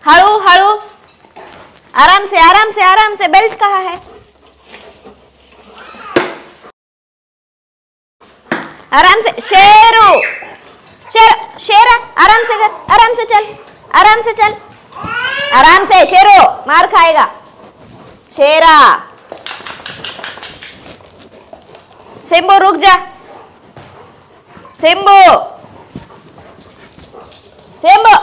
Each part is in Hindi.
हड़ू हड़ू, आराम से आराम से आराम से। बेल्ट कहाँ है? आराम से शेरू, शेरा आराम से कर, आराम से चल, आराम से चल, आराम से। शेरू मार खाएगा। शेरा, सिम्बू रुक जा, सिम्बू, सिम्बू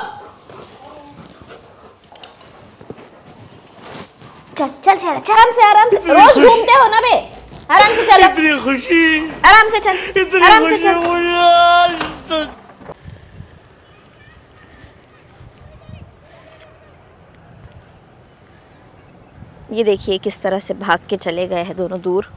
चल चल चल, आराम से आराम से। रोज घूमते हो ना बे, आराम से चलो। इतनी खुशी, आराम से चल, आराम से चल। ये देखिए किस तरह से भाग के चले गए हैं दोनों दूर।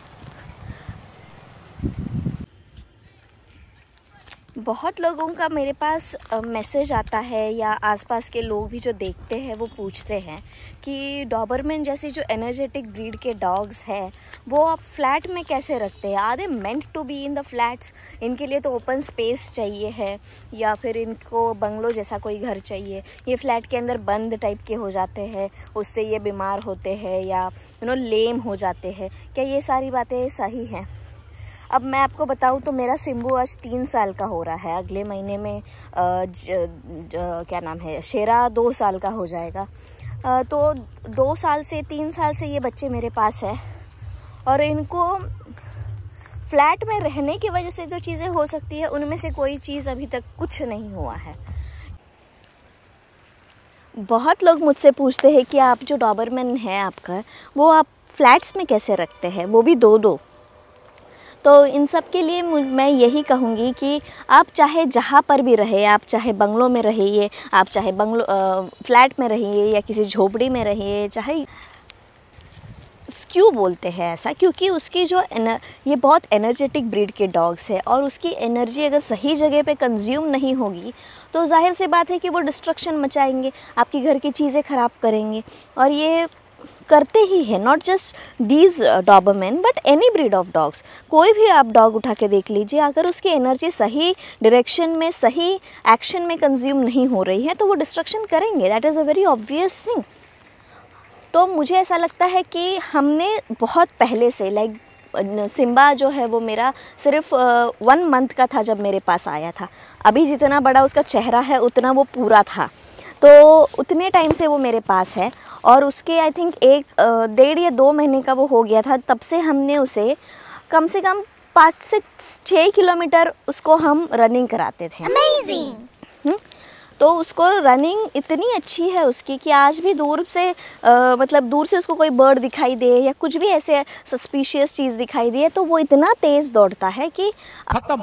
बहुत लोगों का मेरे पास मैसेज आता है या आसपास के लोग भी जो देखते हैं वो पूछते हैं कि डॉबरमैन जैसी जो एनर्जेटिक ब्रीड के डॉग्स हैं वो आप फ्लैट में कैसे रखते हैं? Are they meant to be in the flats? इनके लिए तो ओपन स्पेस चाहिए है या फिर इनको बंगलो जैसा कोई घर चाहिए? ये फ्लैट के अंदर बंद टाइप के हो जाते हैं, उससे ये बीमार होते हैं या लेम हो जाते हैं। क्या ये सारी बातें सही हैं? अब मैं आपको बताऊं तो मेरा सिम्बू आज 3 साल का हो रहा है। अगले महीने में क्या नाम है, शेरा 2 साल का हो जाएगा। तो 2 साल से 3 साल से ये बच्चे मेरे पास है और इनको फ्लैट में रहने की वजह से जो चीज़ें हो सकती है उनमें से कोई चीज़ अभी तक कुछ नहीं हुआ है। बहुत लोग मुझसे पूछते हैं कि आप जो डॉबरमैन है आपका, वो आप फ्लैट्स में कैसे रखते हैं, वो भी 2-2? तो इन सब के लिए मैं यही कहूँगी कि आप चाहे जहाँ पर भी रहे, आप चाहे बंगलों में रहिए, आप चाहे फ्लैट में रहिए या किसी झोपड़ी में रहिए, चाहे क्यों बोलते हैं ऐसा? क्योंकि उसकी जो ये बहुत एनर्जेटिक ब्रीड के डॉग्स है और उसकी एनर्जी अगर सही जगह पे कंज्यूम नहीं होगी तो जाहिर सी बात है कि वो डिस्ट्रक्शन मचाएंगे, आपकी घर की चीज़ें ख़राब करेंगे। और ये करते ही है, not just these doberman but any breed of dogs. कोई भी आप डॉग उठा के देख लीजिए, अगर उसकी एनर्जी सही डायरेक्शन में, सही एक्शन में कंज्यूम नहीं हो रही है तो वो डिस्ट्रक्शन करेंगे। That is a very obvious thing. तो मुझे ऐसा लगता है कि हमने बहुत पहले से, लाइक सिम्बा जो है वो मेरा सिर्फ 1 मंथ का था जब मेरे पास आया था। अभी जितना बड़ा उसका चेहरा है उतना वो पूरा था, तो उतने टाइम से वो मेरे पास है। और उसके आई थिंक 1.5 या 2 महीने का वो हो गया था, तब से हमने उसे कम से कम 5 से 6 किलोमीटर उसको हम रनिंग कराते थे। अमेजिंग। तो उसको रनिंग इतनी अच्छी है उसकी कि आज भी दूर से मतलब दूर से उसको कोई बर्ड दिखाई दे या कुछ भी ऐसे सस्पिशियस चीज़ दिखाई दे तो वो इतना तेज़ दौड़ता है कि खत्म,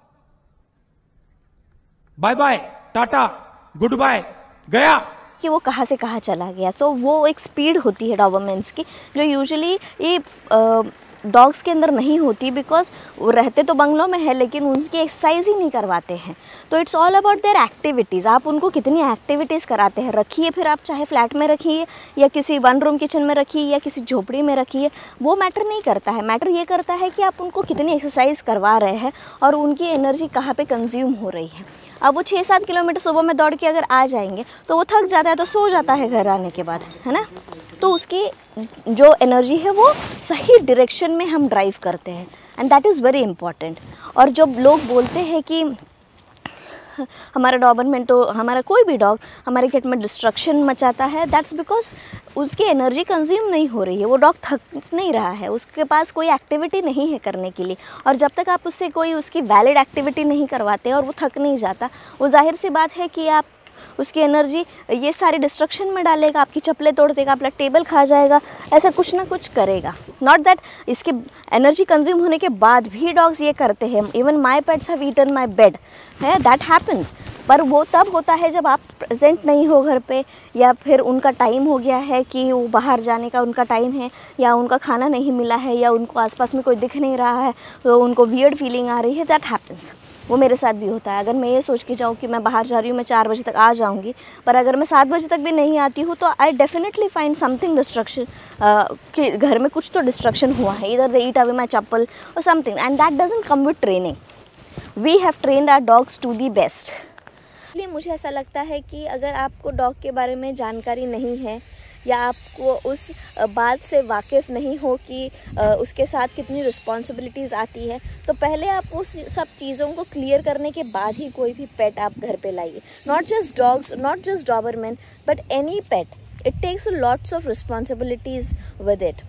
bye bye, tata, good bye, गया कि वो कहाँ से कहाँ चला गया। तो वो एक स्पीड होती है डॉबरमैन्स की जो यूजुअली ये डॉग्स के अंदर नहीं होती, बिकॉज वो रहते तो बंगलों में है लेकिन उनकी एक्सरसाइज ही नहीं करवाते हैं। तो it's all about their activities. आप उनको कितनी एक्टिविटीज़ कराते हैं, रखिए, फिर आप चाहे फ्लैट में रखिए या किसी 1 रूम किचन में रखिए या किसी झोपड़ी में रखिए, वो मैटर नहीं करता है। मैटर ये करता है कि आप उनको कितनी एक्सरसाइज करवा रहे हैं और उनकी एनर्जी कहाँ पे कंज्यूम हो रही है। अब वो 6-7 किलोमीटर सुबह में दौड़ के अगर आ जाएंगे तो वो थक जाता है, तो सो जाता है घर आने के बाद, है ना। तो उसकी जो एनर्जी है वो सही डायरेक्शन में हम ड्राइव करते हैं, and that is very important. और जब लोग बोलते हैं कि हमारा डॉबरमैन, तो हमारा कोई भी डॉग हमारे घर में डिस्ट्रक्शन मचाता है, दैट्स बिकॉज उसकी एनर्जी कंज्यूम नहीं हो रही है। वो डॉग थक नहीं रहा है, उसके पास कोई एक्टिविटी नहीं है करने के लिए। और जब तक आप उससे कोई उसकी वैलिड एक्टिविटी नहीं करवाते और वो थक नहीं जाता, वो जाहिर सी बात है कि आप उसकी एनर्जी ये सारी डिस्ट्रक्शन में डालेगा, आपकी चप्पलें तोड़ देगा, आपका टेबल खा जाएगा, ऐसा कुछ ना कुछ करेगा। नॉट दैट इसके एनर्जी कंज्यूम होने के बाद भी डॉग्स ये करते हैं। Even my pets have eaten my bed, है, दैट हैपन्स। पर वो तब होता है जब आप प्रेजेंट नहीं हो घर पे, या फिर उनका टाइम हो गया है कि वो बाहर जाने का उनका टाइम है, या उनका खाना नहीं मिला है, या उनको आसपास में कोई दिख नहीं रहा है तो उनको वियर्ड फीलिंग आ रही है। That happens. वो मेरे साथ भी होता है। अगर मैं ये सोच के जाऊँ कि मैं बाहर जा रही हूँ, मैं 4 बजे तक आ जाऊँगी, पर अगर मैं 7 बजे तक भी नहीं आती हूँ तो I definitely find something destruction, कि घर में कुछ तो डिस्ट्रक्शन हुआ है, इधर दे ईट अवे माई चप्पल और something, and that doesn't come with training. We have trained our dogs to the best. इसलिए मुझे ऐसा लगता है कि अगर आपको डॉग के बारे में जानकारी नहीं है या आपको उस बात से वाकिफ़ नहीं हो कि उसके साथ कितनी रिस्पॉन्सिबिलिटीज़ आती है, तो पहले आप उस सब चीज़ों को क्लियर करने के बाद ही कोई भी पेट आप घर पे लाइए। Not just dogs, not just doberman, but any pet, it takes lots of responsibilities with it.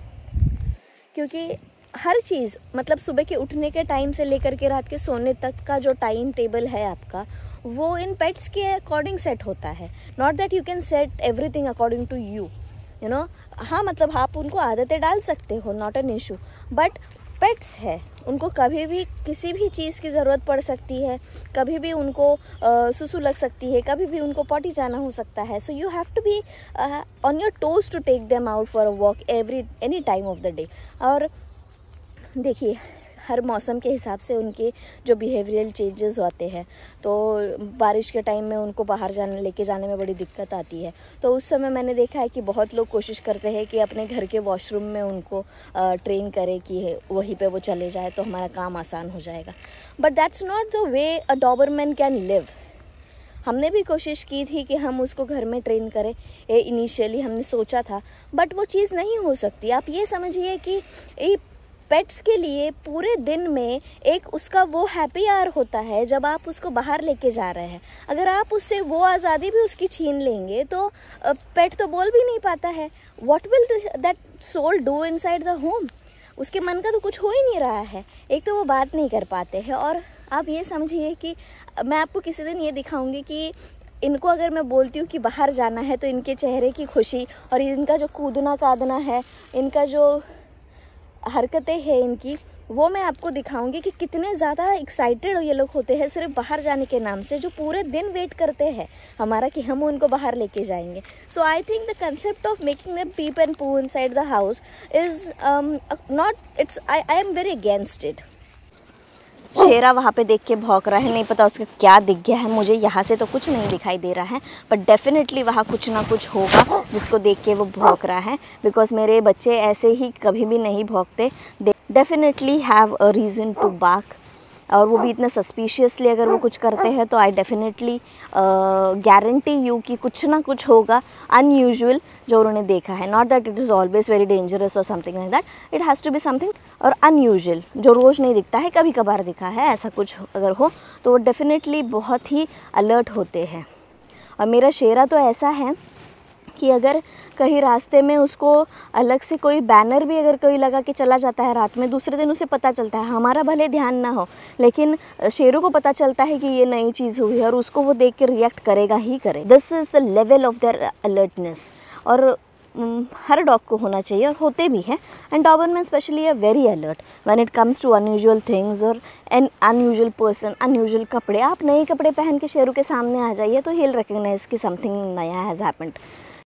क्योंकि हर चीज़, मतलब सुबह के उठने के टाइम से लेकर के रात के सोने तक का जो टाइम टेबल है आपका, वो इन पेट्स के अकॉर्डिंग सेट होता है। Not that you can set everything according to you know. हाँ, मतलब आप उनको आदतें डाल सकते हो, not an issue, but pets है, उनको कभी भी किसी भी चीज़ की ज़रूरत पड़ सकती है, कभी भी उनको सुसु लग सकती है, कभी भी उनको पॉटी जाना हो सकता है। So you have to be on your toes to take them out for a walk any time of the day. और देखिए, हर मौसम के हिसाब से उनके जो बिहेवियरल चेंजेस होते हैं, तो बारिश के टाइम में उनको बाहर लेके जाने में बड़ी दिक्कत आती है। तो उस समय मैंने देखा है कि बहुत लोग कोशिश करते हैं कि अपने घर के वॉशरूम में उनको ट्रेन करें कि वहीं पे वो चले जाए तो हमारा काम आसान हो जाएगा। But that's not the way a doberman can live. हमने भी कोशिश की थी कि हम उसको घर में ट्रेन करें, इनिशियली हमने सोचा था, बट वो चीज़ नहीं हो सकती। आप ये समझिए कि पेट्स के लिए पूरे दिन में एक उसका वो हैप्पी आवर होता है जब आप उसको बाहर लेके जा रहे हैं। अगर आप उससे वो आज़ादी भी उसकी छीन लेंगे तो पेट तो बोल भी नहीं पाता है। What will that soul do inside the home? उसके मन का तो कुछ हो ही नहीं रहा है। एक तो वो बात नहीं कर पाते हैं, और आप ये समझिए कि मैं आपको किसी दिन ये दिखाऊंगी कि इनको अगर मैं बोलती हूँ कि बाहर जाना है तो इनके चेहरे की खुशी और इनका जो कूदना कादना है, इनका जो हरकतें हैं इनकी, वो मैं आपको दिखाऊंगी कि कितने ज़्यादा एक्साइटेड ये लोग होते हैं सिर्फ बाहर जाने के नाम से, जो पूरे दिन वेट करते हैं हमारा कि हम उनको बाहर लेके जाएंगे। So I think the concept of making them pee and poo inside the house is not, it's I am very against it. Shera वहाँ पे देख के भौंक रहा है, नहीं पता उसका क्या दिख गया है, मुझे यहाँ से तो कुछ नहीं दिखाई दे रहा है, बट डेफिनेटली वहाँ कुछ ना कुछ होगा जिसको देख के वो भौंक रहा है। बिकॉज मेरे बच्चे ऐसे ही कभी भी नहीं भौंकते, they definitely have a reason to bark. और वो भी इतना सस्पिशियसली अगर वो कुछ करते हैं तो आई डेफिनेटली गारंटी यू कि कुछ ना कुछ होगा अनयूजुअल जो उन्होंने देखा है। Not that it is always very dangerous और something like that, it has to be something और अनयूजुअल जो रोज़ नहीं दिखता है, कभी कभार दिखा है। ऐसा कुछ अगर हो तो वो डेफिनेटली बहुत ही अलर्ट होते हैं। और मेरा शेरा तो ऐसा है कि अगर कहीं रास्ते में उसको अलग से कोई बैनर भी अगर कोई लगा के चला जाता है रात में, दूसरे दिन उसे पता चलता है। हमारा भले ध्यान ना हो, लेकिन शेरों को पता चलता है कि ये नई चीज़ हुई है और उसको वो देख के रिएक्ट करेगा ही करे। This is the level of their alertness, और हर डॉग को होना चाहिए और होते भी हैं। And doberman specially are very alert when it comes to unusual things और एन अनयूजुअल पर्सन, अनयूजुअल कपड़े। आप नए कपड़े पहन के शेरों के सामने आ जाइए तो ही विल रिकॉग्नाइज कि समथिंग नया हैज़ हैपेंड।